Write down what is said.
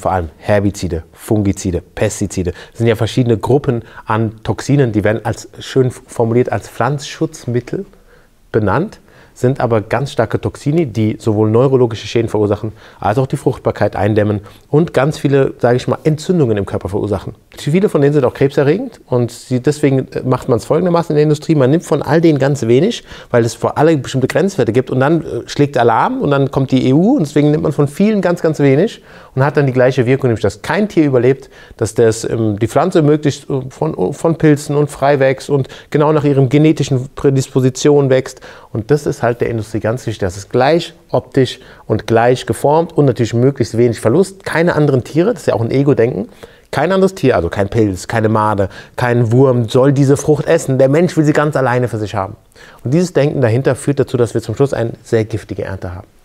vor allem Herbizide, Fungizide, Pestizide. Das sind ja verschiedene Gruppen an Toxinen, die werden als schön formuliert als Pflanzenschutzmittel benannt, sind aber ganz starke Toxine, die sowohl neurologische Schäden verursachen, als auch die Fruchtbarkeit eindämmen und ganz viele, sage ich mal, Entzündungen im Körper verursachen. Viele von denen sind auch krebserregend und deswegen macht man es folgendermaßen in der Industrie, man nimmt von all denen ganz wenig, weil es vor allem bestimmte Grenzwerte gibt und dann schlägt Alarm und dann kommt die EU und deswegen nimmt man von vielen ganz, ganz wenig und hat dann die gleiche Wirkung, nämlich dass kein Tier überlebt, dass die Pflanze möglichst von Pilzen und frei wächst und genau nach ihren genetischen Prädispositionen wächst und das ist halt der Industrie ganz wichtig, dass es gleich optisch und gleich geformt und natürlich möglichst wenig Verlust, keine anderen Tiere, das ist ja auch ein Ego-Denken, kein anderes Tier, also kein Pilz, keine Made, kein Wurm soll diese Frucht essen, der Mensch will sie ganz alleine für sich haben. Und dieses Denken dahinter führt dazu, dass wir zum Schluss eine sehr giftige Ernte haben.